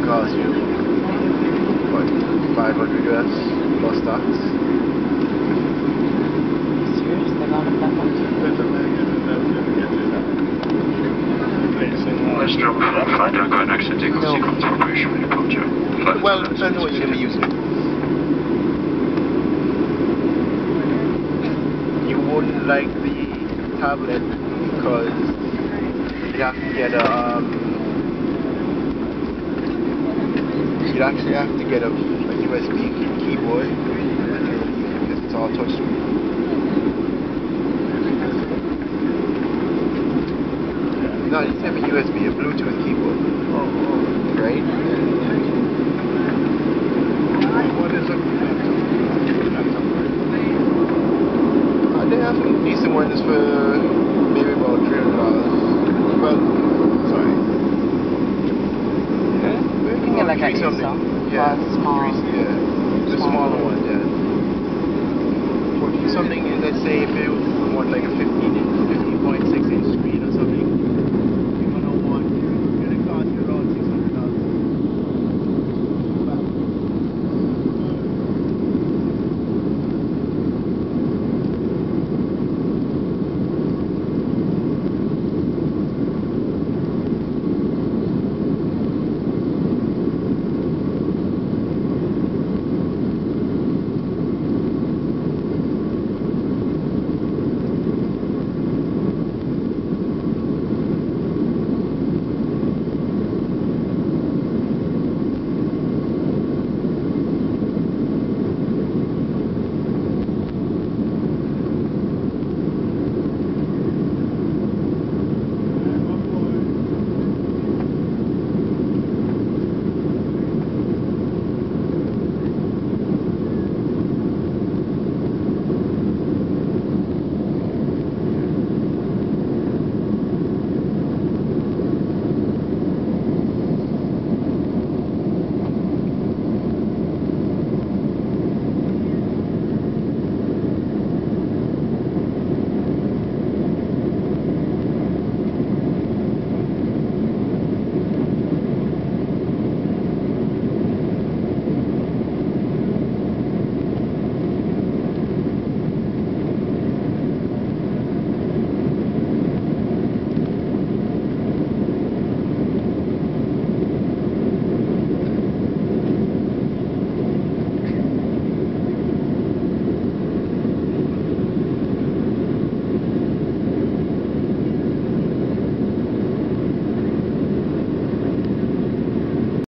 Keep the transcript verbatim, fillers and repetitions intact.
cost you, what, five hundred U S plus tax? Serious? They're going up that much? Let's drop flight and go next Antigua No. sequence preparation for departure. Flight Well, depends on what you're going to be using. You wouldn't like the tablet because you have to get a, um, you'd actually have to get a, a U S B keyboard because it's all touchscreen. No, you have a U S B, a Bluetooth keyboard. Oh, oh. Right? What is a laptop? Uh, they have some decent ones for maybe about three hundred dollars. Well, sorry. Yeah? You can get like a something. Yeah, Uh, small. three, yeah. The smaller one, yeah. For something, let's say if you want like a fifteen point six inch screen.